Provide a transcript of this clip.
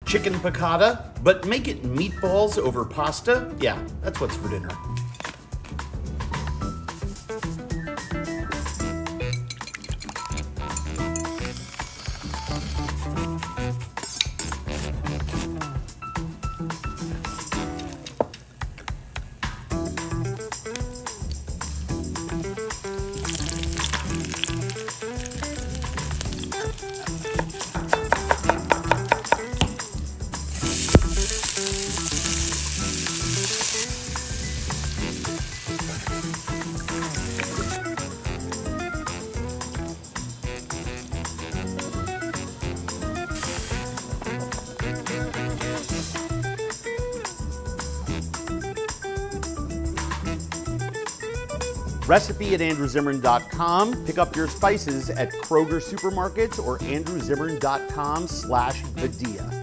Chicken piccata, but make it meatballs over pasta? Yeah, that's what's for dinner. Recipe at andrewzimmern.com. Pick up your spices at Kroger supermarkets or andrewzimmern.com/Badia.